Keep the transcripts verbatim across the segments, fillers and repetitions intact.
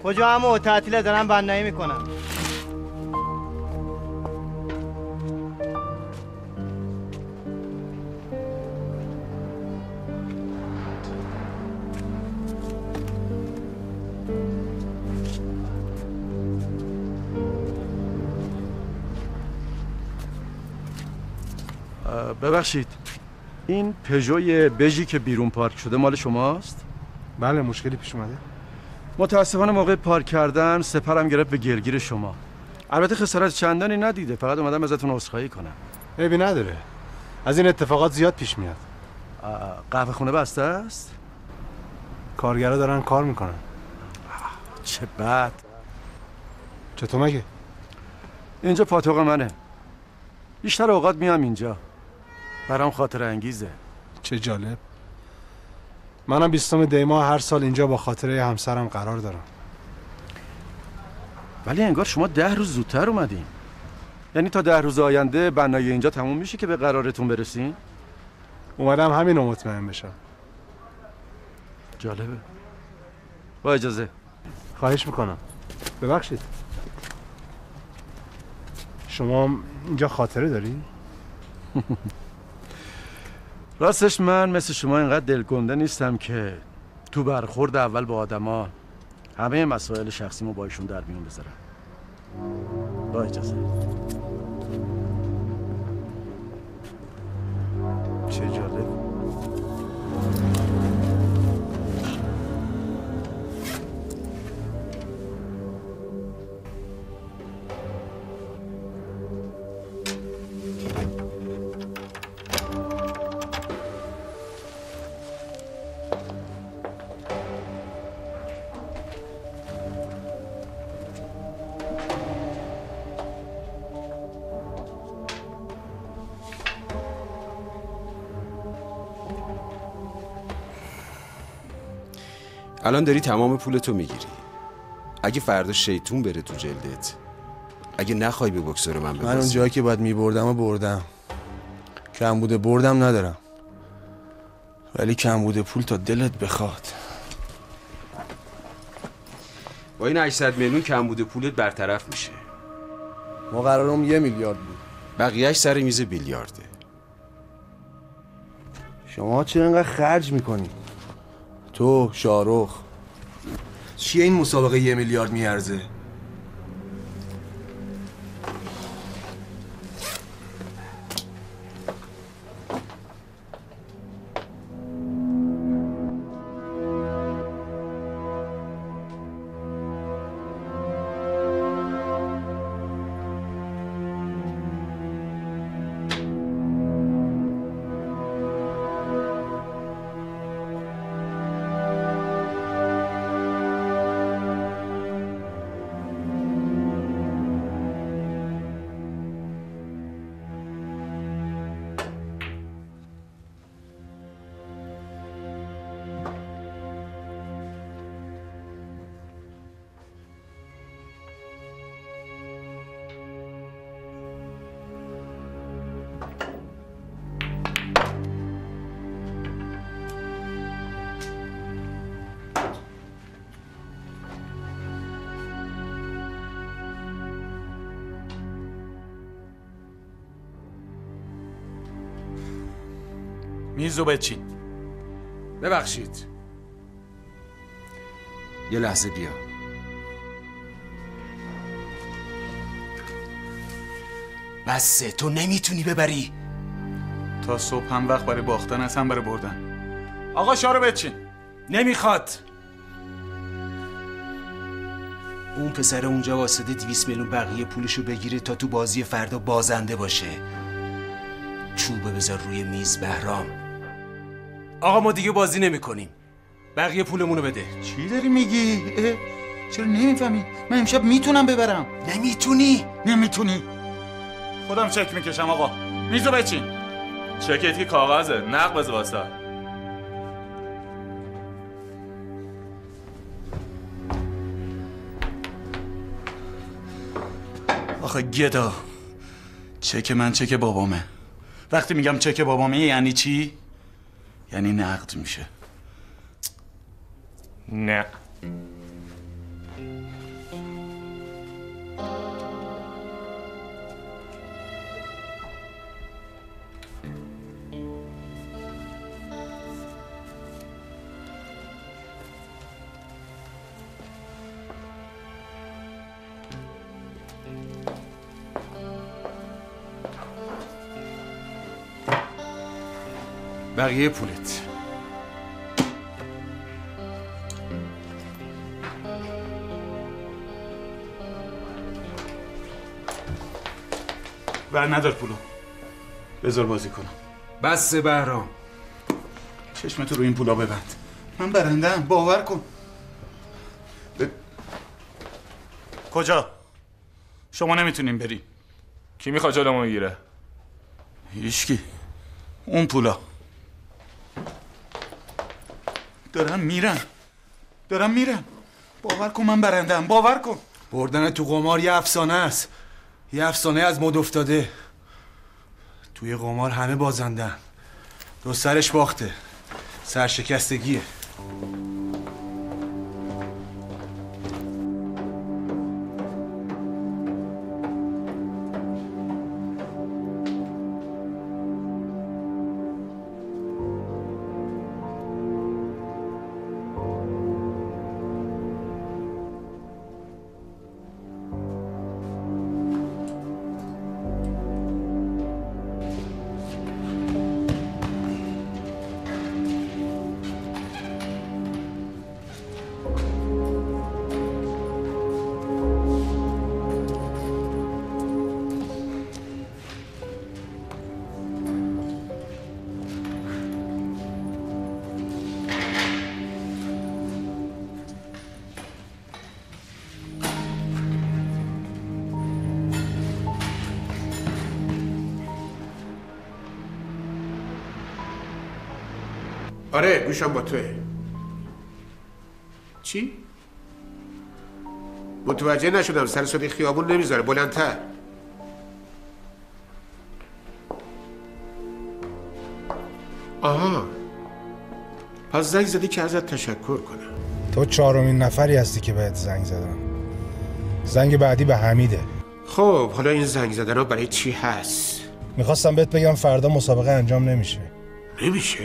کجا همو تعطیله دارن بنایی میکنن. ببخشید این پژوی بژی که بیرون پارک شده مال شماست؟ بله مشکلی پیش اومده؟ متاسفانه موقع پارک کردن سپرم گرفت به گلگیر شما. البته خسارت چندانی ندیده، فقط اومدم ازتون عذرخواهی کنم. عیبی نداره، از این اتفاقات زیاد پیش میاد. قهوه خونه بسته است؟ کارگرها دارن کار میکنن. چه بد. چطور مگه؟ اینجا پاتوق منه، بیشتر اوقات میام اینجا، برام خاطر انگیزه. چه جالب. منم بیستم دی ماه هر سال اینجا با خاطره همسرم قرار دارم. ولی انگار شما ده روز زودتر اومدین. یعنی تا ده روز آینده بنای اینجا تموم میشه که به قرارتون برسین؟ اومدم همین رو مطمئن بشم. جالبه. با اجازه. خواهش میکنم. ببخشید شما اینجا خاطره داری؟ راستش من مثل شما اینقدر دلگنده نیستم که تو برخورد اول با آدما همه مسائل شخصیمو با ایشون در میون بذارم. با اجازه. چه جالب. الان داری تمام پولتو میگیری. اگه فردا شیطون بره تو جلدت، اگه نخوای به بکسور من ببازی، من اون جایی که باید میبردم و بردم. کم بوده بردم ندارم، ولی کم بوده پول تا دلت بخواد. با این هشتصد میلیون کم بوده پولت برطرف میشه. ما قرارم یه میلیارد بود، بقیهش سر میز بیلیارده. شما چرا اینقدر خرج میکنی؟ تو شاروخ چیه این مسابقه یه میلیارد میارزه؟ میزو بچین. ببخشید یه لحظه بیا. بسه، تو نمیتونی ببری. تا صبح هم وقت برای باختن هست هم برای بردن. آقا شارو بچین. نمیخواد. اون پسر اونجا واسطه دویست میلیون بقیه پولشو بگیره تا تو بازی فردا بازنده باشه. چوبه بذار روی میز بهرام. آقا ما دیگه بازی نمی کنیم. بقیه پولمونو بده. چی داری میگی؟ چرا نمیفهمی؟ من امشب میتونم ببرم. نمیتونی؟ نمیتونی. خودم چک میکشم آقا. میزو بچین. چکت که کاغذه، نقد بز واسه. آخه گدا، چک من چک بابامه. وقتی میگم چک بابامه یعنی چی؟ یعنی نقد میشه. نه بقیه پولت. بر ندار پولو، بذار بازی کنم. بس بهرام، چشمتو رو این پولا ببند. من برندم، باور کن. ب... کجا؟ شما نمیتونین بریم. کی میخواد جلومو بگیره؟ هیچکی. اون پولا دارن میرن، دارن میرن. باور کن من برندم، باور کن. بردن تو قمار یه افسانه است، یه افسانه از مد افتاده. توی قمار همه بازندن، دو سرش باخته، سرشکستگیه. آره گوشم با توه. چی؟ متوجه نشدم. سر صدی خیابون نمیذاره، بلندتر. آها، پس زنگ زدی که ازت تشکر کنم. تو چهارمین نفری هستی که بهت زنگ زدم. زنگ بعدی به حمیده. خب حالا این زنگ زدن ها برای چی هست؟ میخواستم بهت بگم فردا مسابقه انجام نمیشه. نمیشه؟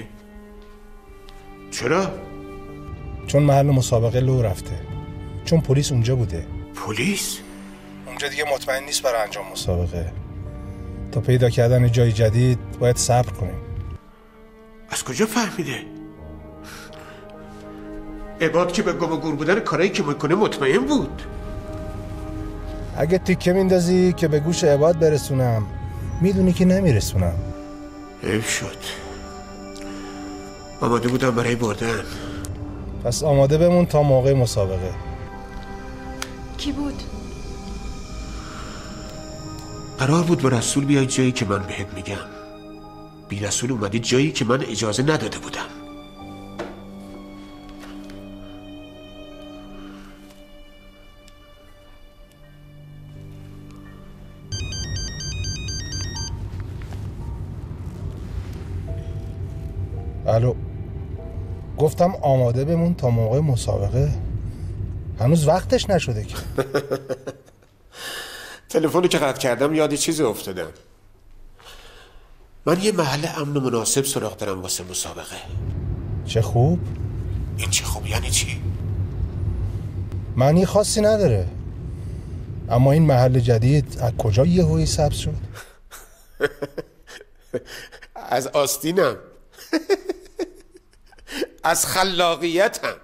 چرا؟ چون محل مسابقه لو رفته. چون پلیس اونجا بوده. پلیس؟ اونجا دیگه مطمئن نیست برای انجام مسابقه. تا پیدا کردن جای جدید باید صبر کنیم. از کجا فهمیده؟ عباد که به گم و گور بودن کارایی که میکنه مطمئن بود. اگه تیکه میندازی که به گوش عباد برسونم، میدونی که نمیرسونم. حیف شد. آماده بودم برای بردن. پس آماده بمون تا موقع مسابقه. کی بود؟ قرار بود با رسول بیای جایی که من بهت میگم. بی رسول اومدی جایی که من اجازه نداده بودم. الو، گفتم آماده بمون تا موقع مسابقه. هنوز وقتش نشده که. تلفنی که قطع کردم یاد چیزی افتادم. من یه محل امن و مناسب سراغ دارم واسه مسابقه. چه خوب. این چه خوب یعنی چی؟ معنی خاصی نداره. اما این محل جدید از کجا یهویی سبز شد؟ از آستینم. از خلاقیتم.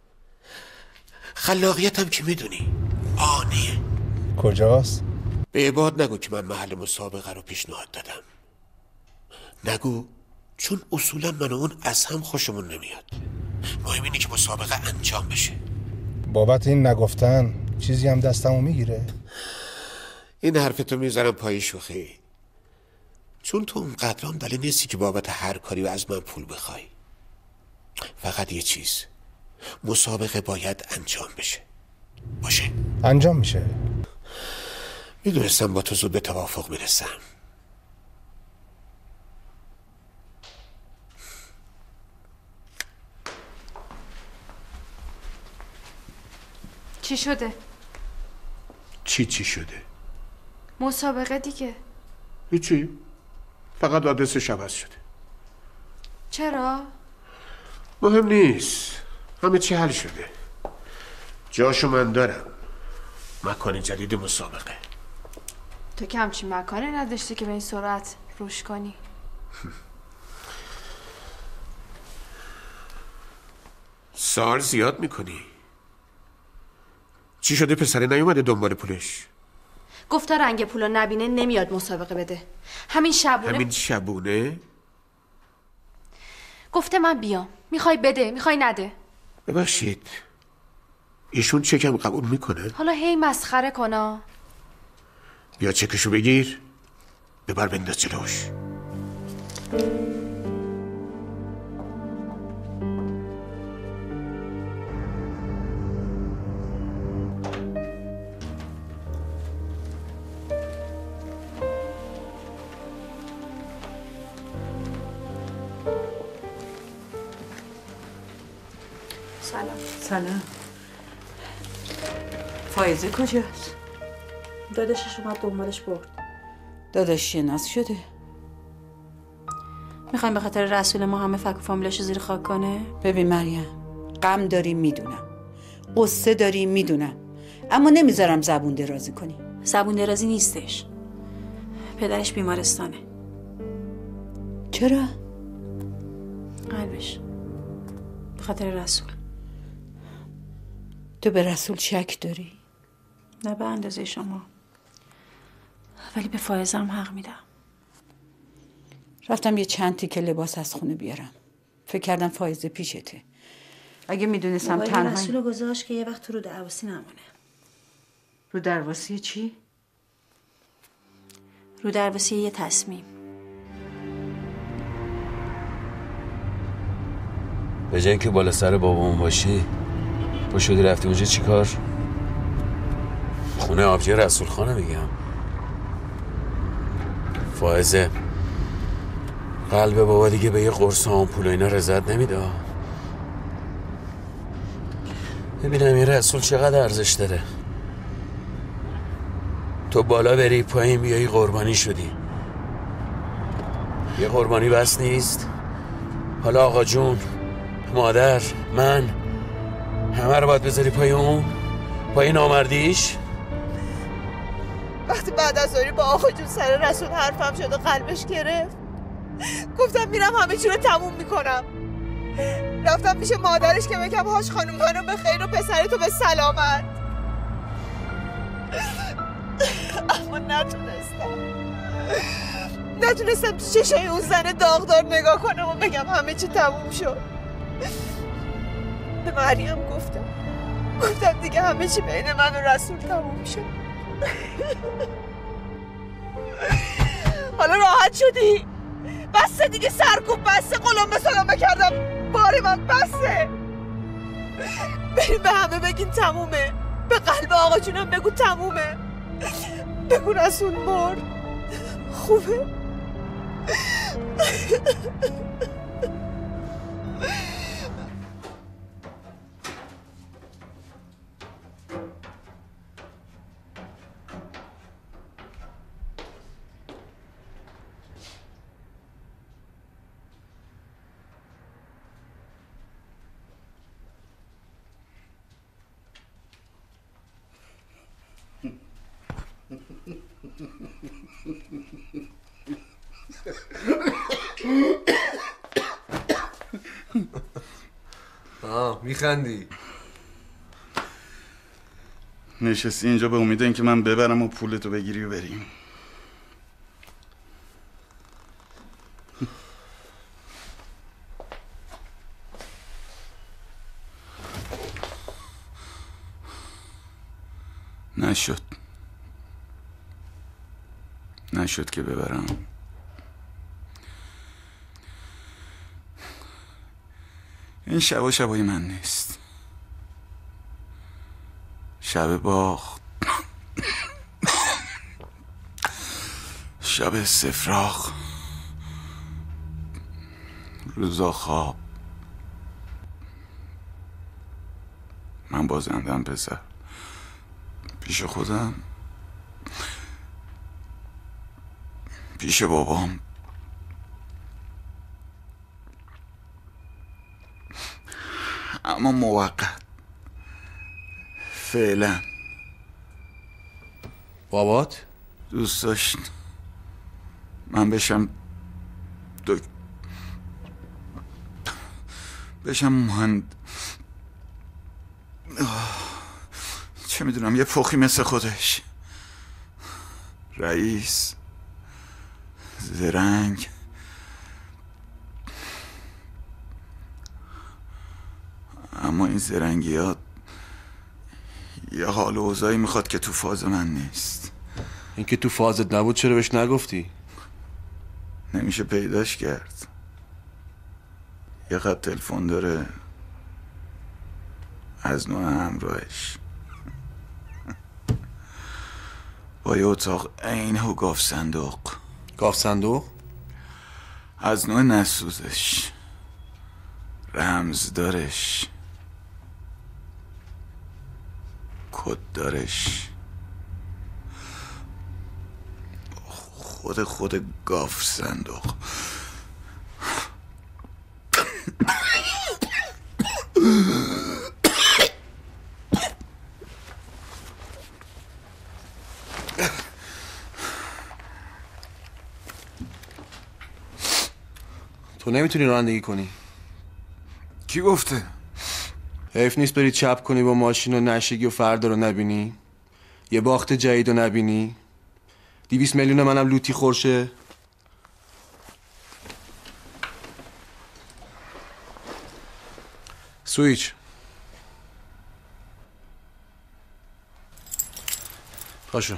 خلاقیتم که میدونی آنیه. کجاست؟ به عباد نگو که من محل مسابقه رو پیشنهاد دادم. نگو، چون اصولا من و اون از هم خوشمون نمیاد. مهم اینه که مسابقه انجام بشه. بابت این نگفتن چیزی هم دستمو میگیره؟ این حرفتو میذارم پای شوخی. چون تو اونقدر هم دلیل نیستی که بابت هر کاری از من پول بخوای. فقط یه چیز، مسابقه باید انجام بشه. باشه؟ انجام میشه. میدونستم با تو زود به توافق میرسم. چی شده؟ چی چی شده؟ مسابقه دیگه. هیچی، فقط آدرسش عوض شده. چرا؟ مهم نیست، همه چی حل شده. جاشو من دارم، مکان جدید مسابقه. تو که همچین مکانی نداشتی که به این سرعت روش کنی. سال زیاد میکنی. چی شده پسره نیومده دنبال پولش؟ گفتا رنگ پولو نبینه نمیاد مسابقه بده. همین شبونه همین شبونه؟ گفته من بیام. میخوای بده میخوای نده. ببخشید ایشون چکم قبول میکنه؟ حالا هی مسخره کنا. بیا چکشو بگیر ببر بنداز جلوش. سلام. سلام. فایزه کجاست؟ داداشش اومد دنبالش برد. داداش شناس شده؟ میخوایم به خاطر رسول ما همه فک و فامیلاشو زیر خاک کنه؟ ببین مریم، غم داری میدونم، قصه داری میدونم، اما نمیذارم زبون درازی کنی. زبون درازی نیستش، پدرش بیمارستانه. چرا؟ قلبش به خاطر رسول. تو به رسول شک داری؟ نه به اندازه شما، ولی به فائزه هم حق میدم. رفتم یه چند تیکه لباس از خونه بیارم، فکر کردم فائزه پیشته. اگه میدونستم تنها رسول گذاشت که یه وقت تو رو درواسی نمونه. رو درواسی چی؟ رو درواسی یه تصمیم. به جای اینکه بالا سر بابامون باشی با شدی رفتی اونجا چی کار؟ خونه آبجی رسول خانه میگم. فائزه قلب بابا دیگه به یه قرص آمپول و اینا رضایت نمیده. ببینم این رسول چقدر ارزش داره. تو بالا بری پایین بیایی قربانی شدی. یه قربانی بس نیست؟ حالا آقا جون، مادر، من، همه رو باید بذاری پای اون؟ پای نامردیش؟ وقتی بعد از ظهری با آقا جون سر رسول حرفم شد و قلبش گرفت، گفتم میرم همه چی رو تموم میکنم. رفتم پیش مادرش که بگم هاش خانم خانم به خیر و پسرتو به سلامت. اما نتونستم نتونستم تو چشای اون زن داغدار نگاه کنم و بگم همه چی تموم شد. به مریم گفتم گفتم دیگه همه چی بین من و رسول تموم شد. حالا راحت شدی؟ بسه دیگه سرکوب، بسه قلم به سلامه کردم، بار من بسه. بریم به همه بگین تمومه، به قلب آقا جونم بگو تمومه، بگو رسول مرد. خوبه؟ آه میخندی؟ نشستی اینجا به امید اینکه من ببرم و پولتو بگیری و بریم. نشد نشد که ببرم. این شبا شبای من نیست. شب باخت، شب استفراغ، روزا خواب. من بازندم پسر، پیش خودم پیش بابام. اما موقت. فعلا. بابات؟ دوست داشت من بشم دک... بشم مهند چه میدونم یه پخی مثل خودش. رئیس، زرنگ، اما این زرنگی ها یه حال و اوضاعی میخواد که تو فاز من نیست. این که تو فازت نبود چرا بهش نگفتی؟ نمیشه پیداش کرد. یه خط تلفن داره از نوع همراهش با یه اتاق عین و گاف صندوق. گاف صندوق؟ از نوع نسوزش، رمزدارش، کددارش، خود خود گاف صندوق. تو نمیتونی رانندگی کنی؟ کی گفته؟ حیف نیست بری چپ کنی با ماشین و نشگی و فردا رو نبینی؟ یه باخت جدید رو نبینی؟ دیویس میلیون منم لوتی خورشه؟ سویچ پاشو.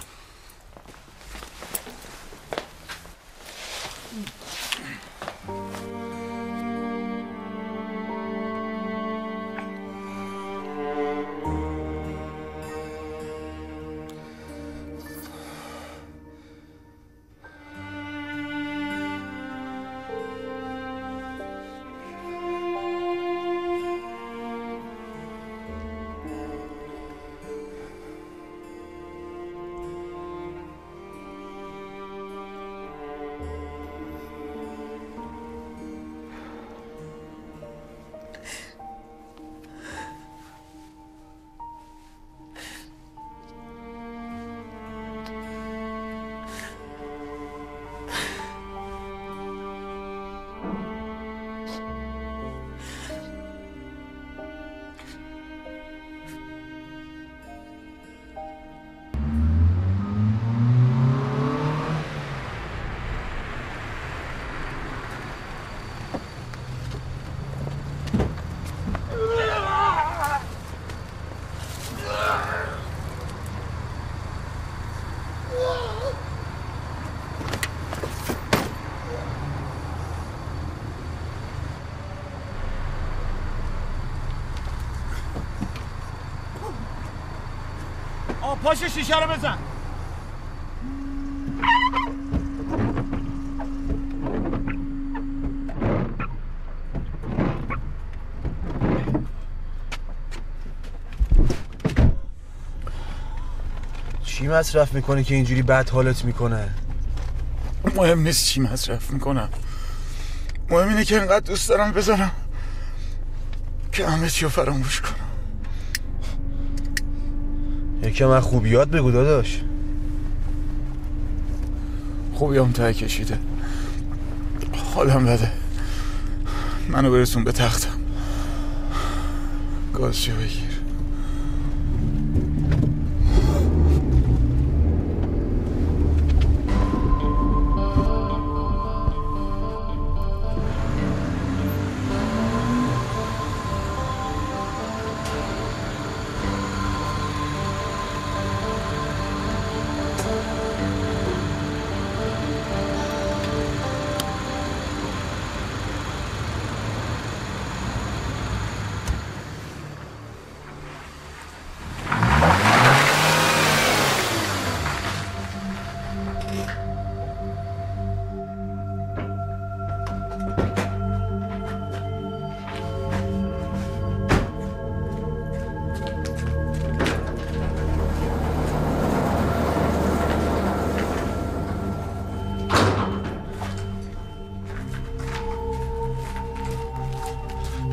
پاش شیشه رو بزن. چی مصرف میکنی که اینجوری بد حالت میکنه؟ مهم نیست چی مصرف میکنم، مهم اینه که انقدر دوست دارم بذارم که همه چی رو فراموش کنم. یکم از خوبیات بگو داداش. خوبیام ته کشیده، حالم بده، منو برسون به تختم. گازشو بگیر.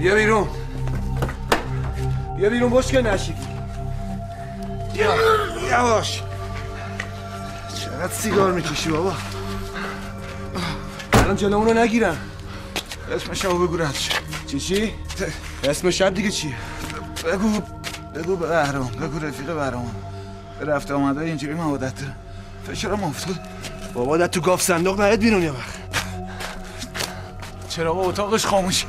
بیا بیرون بیا بیرون بشکه نشید بیا یواش چقدر سیگار میکشی بابا الان جلومون رو نگیرن اسم شبو بگو رد شد چی چی؟ اسم شب دیگه چیه؟ بگو بگو به بهرام بگو رفیق بهرام به رفته آمده اینجوری موادت داره فشارم افتاد بابا در تو گاف صندوق نهید بیرون یه وقت چرا با اتاقش خاموشه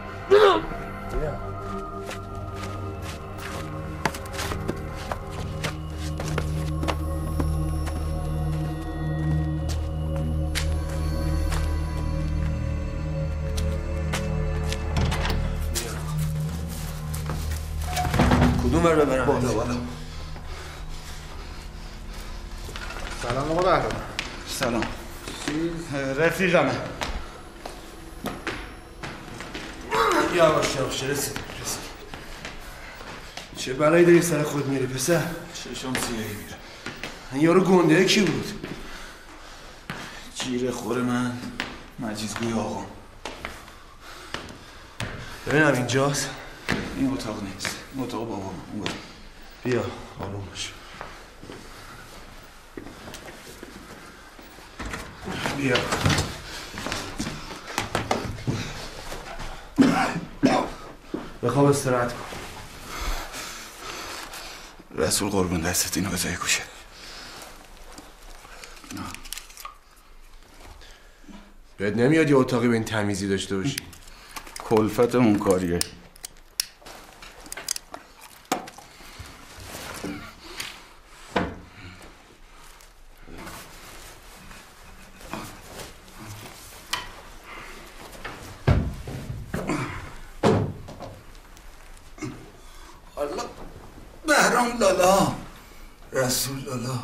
کدوم بر ببرم؟ بالا بالا سلام آقا بهرام سلام رفیقمه یواش یواش رسید رسید چه بلایی داری سر خود میری پسر؟ چشم سیاهی میره این یارو گنده کی بود؟ جیره خور من مجیزگوی آقا ببینم اینجاست این اتاق نیست این اتاق بابا اون بود بیا آروم باش بیا بخواب استراحت کن رسول قربون دستت اینو بذاری کوشه بهت نمیاد یه اتاقی به این تمیزی داشته باشی کلفت اون کاریه بهرام لالا رسول لالا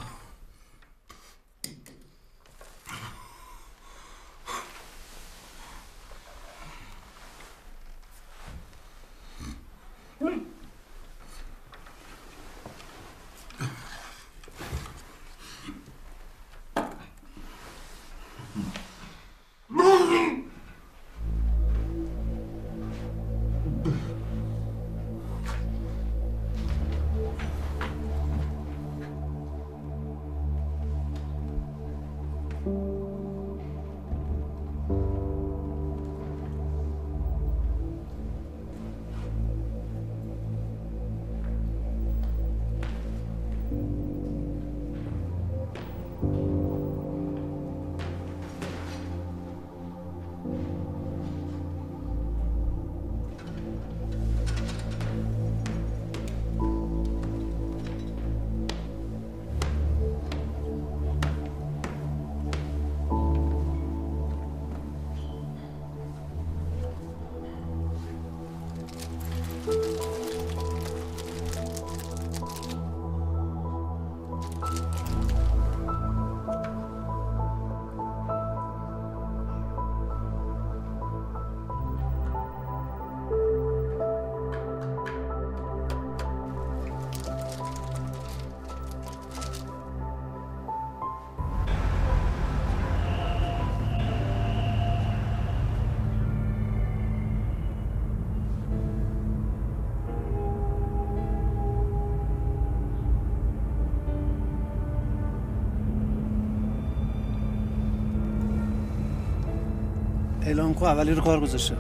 اعلام کو اولی رو کار گذاشته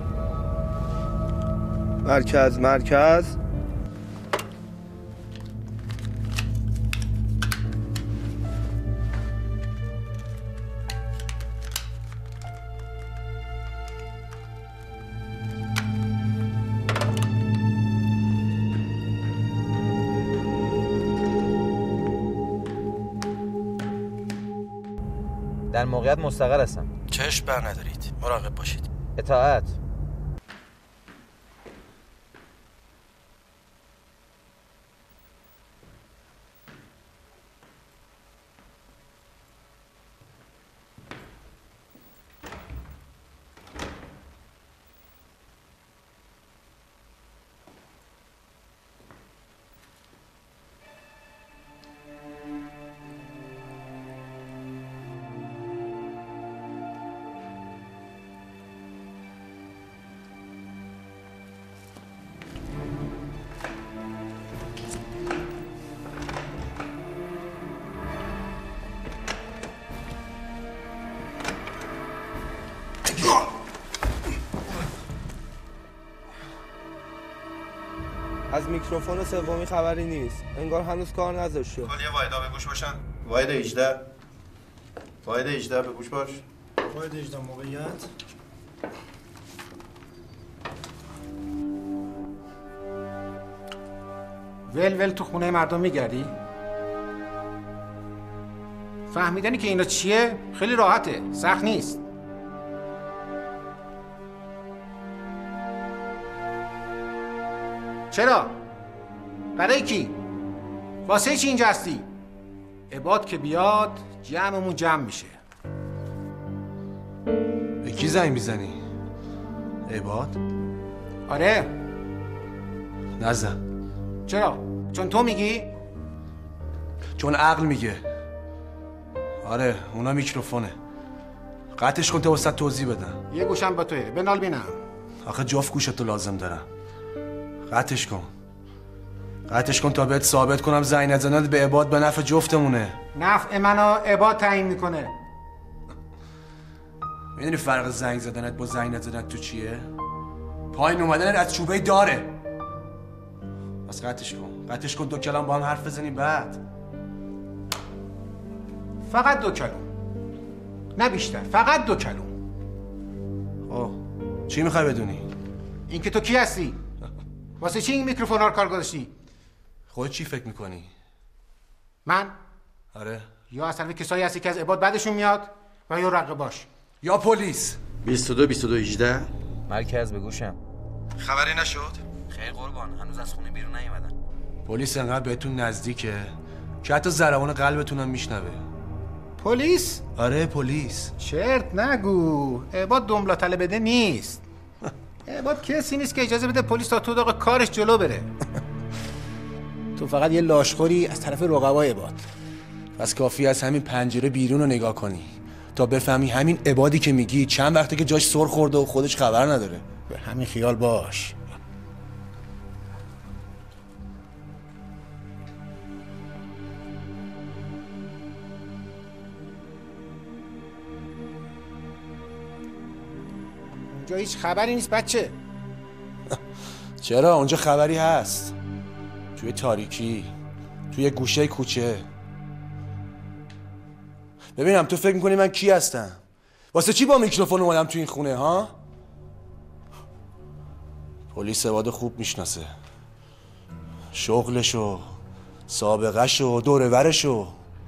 مرکز مرکز در موقعیت مستقر هستم. چشم بر ندارید مراقب باشید. اطاعت. از میکروفون سومی خبری نیست. انگار هنوز کار نذاشته. کلیه واحدا به گوش باشن. واحد هجده. واحد هجده به گوش باش. واحد هجده موقعیت. ول ول تو خونه مردم میگردی؟ فهمیدنی که اینا چیه خیلی راحته، سخت نیست. چرا؟ برای کی؟ واسه چی اینجا هستی؟ عباد که بیاد جمعمون جمع میشه. به کی زنگ میزنی؟ عباد؟ آره. نزن. چرا؟ چون تو میگی؟ چون عقل میگه. آره اونا میکروفونه. قطعش کن تا واسه توضیح بدم. یه گوشم با توه، بنال بینم. آخه جفت گوشتو لازم دارم. قطعش کن. قطعش کن تا بهت ثابت کنم زنگ نزنت به عباد به نفع جفتمونه. نفع منو عباد تعیین میکنه. میدونی فرق زنگ زدنت با زنگ نزدنت تو چیه؟ پایین اومدنت از چوبه داره. بس قطعش کن. قطعش کن دو کلام با هم حرف بزنیم بعد. فقط دو کلام. نه بیشتر. فقط دو کلام. آه. چی میخوای بدونی؟ این که تو کی هستی؟ واسه چی این میکروفونا رو کار گذاشتی؟ خودت چی فکر میکنی؟ من؟ آره. یا اصلا کسایی هستی که از عباد بعدشون میاد و یا رقیباش یا پلیس. بیست و دو بیست و دو هجده. مرکز به گوشم. خبری نشد؟ خیر قربان، هنوز از خونه بیرون نیومدن. پلیس انقدر بهتون نزدیکه که حتی ضربان قلبتون هم میشنوه. پلیس؟ آره پلیس. چرت نگو. عباد دنبلا طلبده نیست. عباد کسی نیست که اجازه بده پلیس تا تو دقیقه کارش جلو بره. تو فقط یه لاشخوری از طرف رقبای عباد. پس کافی از همین پنجره بیرون رو نگاه کنی تا بفهمی همین عبادی که میگی چند وقته که جاش سر خورده و خودش خبر نداره. به همین خیال باش. اونجا هیچ خبری نیست بچه. چرا؟ اونجا خبری هست. توی تاریکی، توی گوشه کوچه. ببینم تو فکر میکنی من کی هستم؟ واسه چی با میکروفون اومدم تو این خونه ها؟ پلیس عباد خوب میشناسه. شغلشو، سابقهشو، دور ورشو.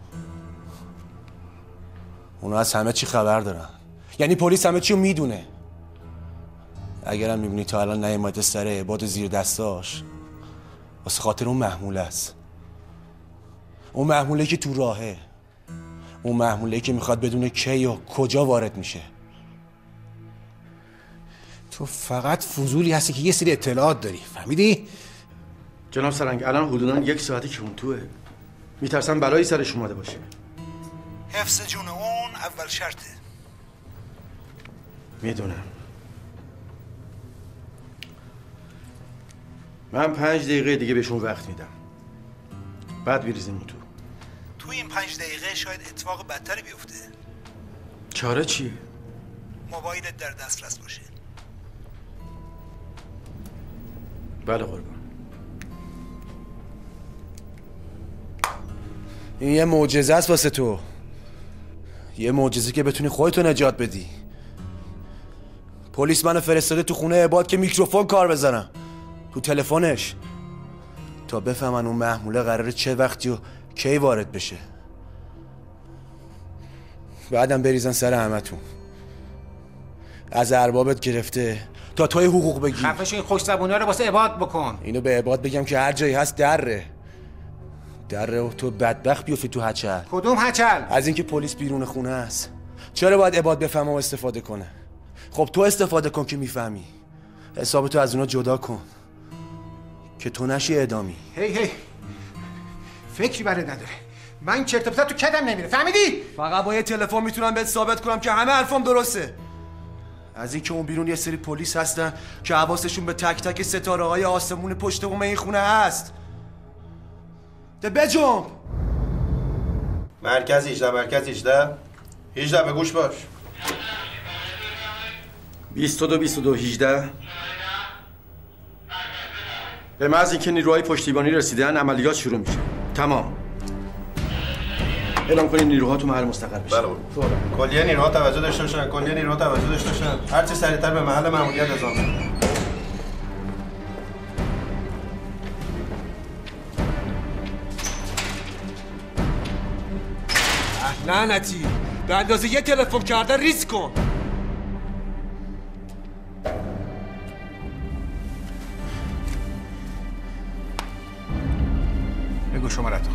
اونا از همه چی خبر دارن. یعنی پلیس همه چی رو میدونه. اگرم میبینی تا الان نیومده سر عباد زیر دستاش، واسه خاطر اون محموله است. اون محموله که تو راهه. اون محموله که میخواد بدونه کی و کجا وارد میشه. تو فقط فضولی هستی که یه سری اطلاعات داری، فهمیدی؟ جناب سرنگ الان حدوداً یک ساعتی که اون توه. میترسم بلایی سرش اومده باشه. حفظ جون اون اول شرطه. میدونم. من پنج دقیقه دیگه بهشون وقت میدم. بعد بریزیم اون تو. تو این پنج دقیقه شاید اتفاق بدتری بیفته. چاره چیه؟ موبایلت در دسترس باشه. بله قربان. این یه معجزه است واسه تو. یه معجزه که بتونی خودتو نجات بدی. پلیس منو فرستاده تو خونه عباد که میکروفون کار بزنم تو تلفنش تا بفهمن اون محموله قراره چه وقتی و کی وارد بشه. بعدم بریزن سر همتون. از اربابت گرفته تا توی حقوق بگی. خفش این خوش زبونی رو واسه عباد بکن. اینو به عباد بگم که هر جایی هست دره. دره و تو بدبخت بیفتی تو هچل. کدوم هچل؟ از اینکه پلیس بیرون خونه است. چرا باید عباد بفهمه و استفاده کنه؟ خب تو استفاده کن که میفهمی. حسابتو از اونا جدا کن که تو نشی اعدامی. هی هی فکری برات نداره. من چرت و پرت تو کدم نمیره، فهمیدی؟ فقط با یه تلفن میتونم بهت ثابت کنم که همه حرفام درسته. از اینکه اون بیرون یه سری پلیس هستن که حواسشون به تک تک ستاره های آسمون پشت بوم این خونه هست. ده بجنب. مرکز هجده مرکز هجده هجده به گوش باش. بیست و دو بیست و دو هجده. به محض اینکه نیروهای پشتیبانی رسیدن عملیات شروع میشه. تمام. اعلام کنید نیروها تو محل مستقر بشن. بله بود. کلیه نیروها توجه داشته باشن. کلیه نیروها توجه داشته باشن. هر چه سریعتر به محل ماموریت اعزام کنید. لعنتی به اندازه یه تلفن کردن ریسک کن. بگو شمارتو.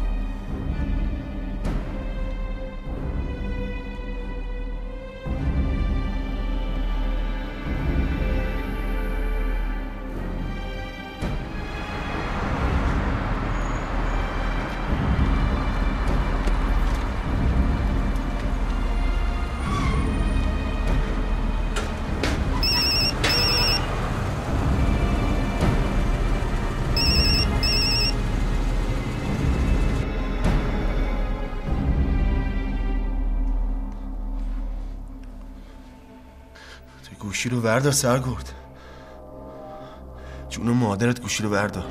گوشی رو وردار سرگرد. جون مادرت گوشی رو وردار.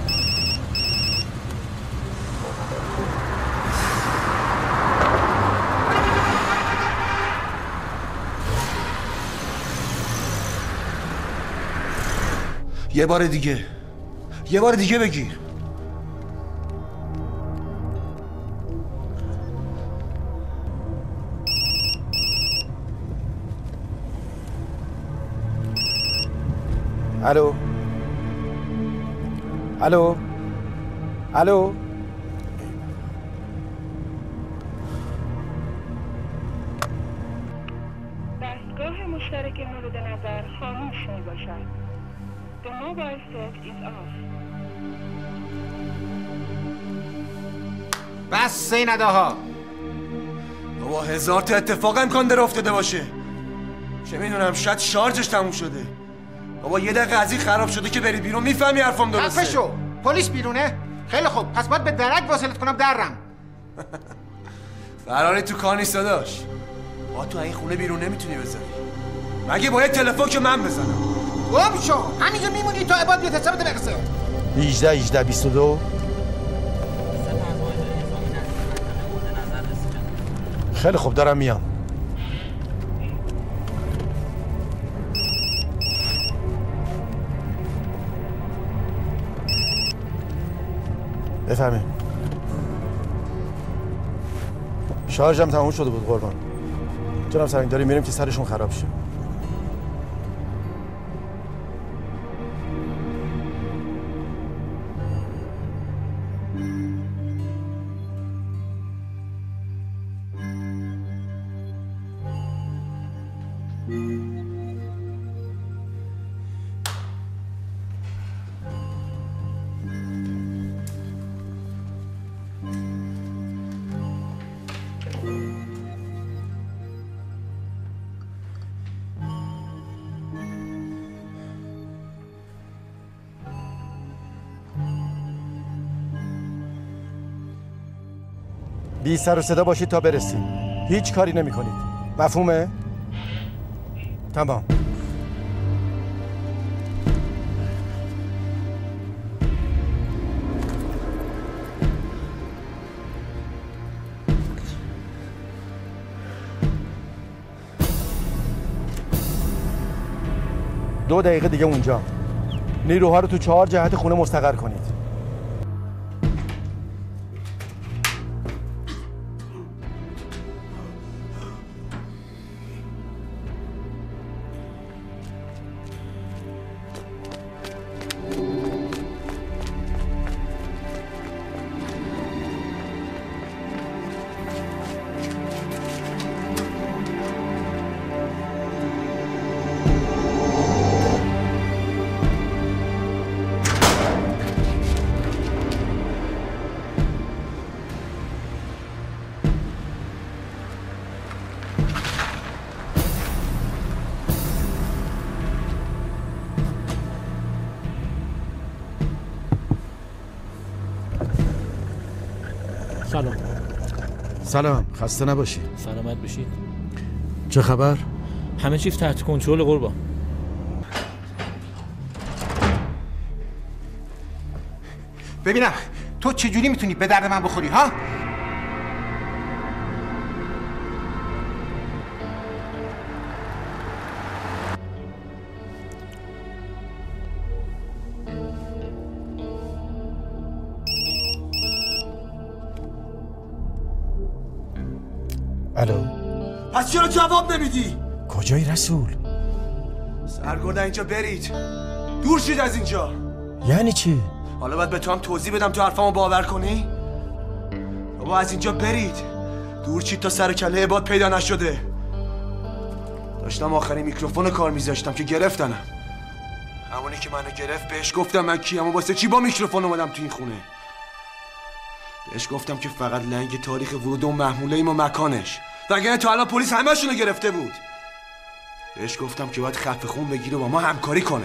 یه بار دیگه یه بار دیگه بگیر. الو الو الو دستگاه مشترک مورد نظر خاموش می باشد. The mobile set is off. بس این نداها. بابا هزار تا اتفاق امکان داره افتاده باشه. چه میدونم شاید شارژش تموم شده. بابا یه دقیقه از این خراب شده که بری بیرون میفهمی حرفم درسته. خفه شو. پلیس بیرونه؟ خیلی خوب پس باید به درک واصلت کنم درم. فراری تو کار نیست داداش. با تو این خونه بیرون نمیتونی بذاری. مگه باید تلفن که من بزنم. گم شو. همینجا میمونی تا عباد بیاد حسابت برسه. هجده هجده بیست و دو. خیلی خوب دارم میام. بفهمه شارژم تموم شده بود قربان. جناب سرنگ داریم میریم که سرشون خراب شه. بی سر و صدا باشید تا برسیم. هیچ کاری نمی کنید. مفهومه؟ تمام. دو دقیقه دیگه اونجا. نیروها رو تو چهار جهت خونه مستقر کنید. سلام. سلام، خسته نباشی. سلامت بشید. چه خبر؟ همه چیز تحت کنترل قربان. ببینم تو چجوری میتونی به درد من بخوری ها؟ الو. پس چرا جواب نمیدی؟ کجایی رسول؟ سرگرده اینجا برید، دور شید از اینجا. یعنی چی؟ حالا باید به تو هم توضیح بدم تو حرفامو باور کنی؟ بابا از اینجا برید، دور شید تا سر کله عباد پیدا نشده. داشتم آخرین میکروفون کار میذاشتم که گرفتنم. همونی که منو گرفت بهش گفتم من کیم و واسه چی با میکروفون اومدم تو این خونه. بهش گفتم که فقط لنگ تاریخ ورود اون محموله ایم و مکانش، وگرنه تا الان پلیس همه‌شونو گرفته بود. بهش گفتم که باید خف خون بگیره و با ما همکاری کنه.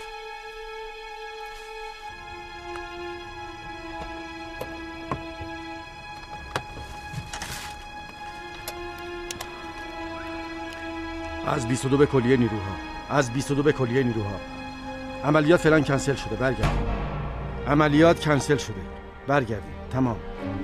از بیست و دو به کلیه نیروها، از بیست و دو به کلیه نیروها. عملیات فعلا کنسل شده، برگردید. عملیات کنسل شده، برگردید. تمام.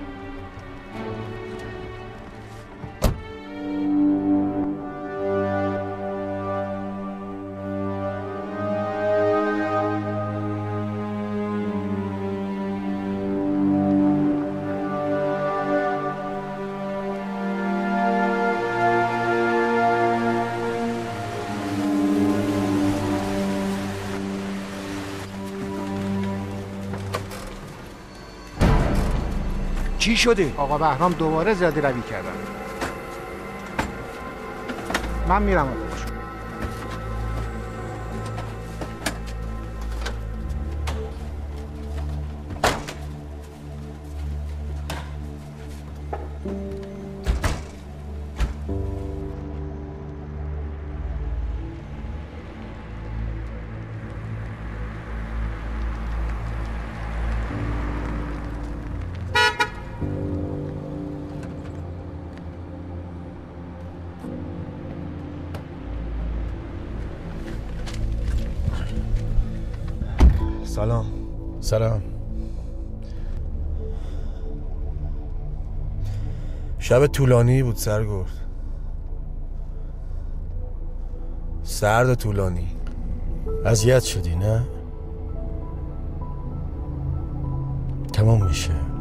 چی شده؟ آقا بهرام دوباره زیادی روی کردن. من میرم آقا. سلام. سلام. شب طولانی بود سرگرد، سرد و طولانی. اذیت شدی نه؟ تمام میشه.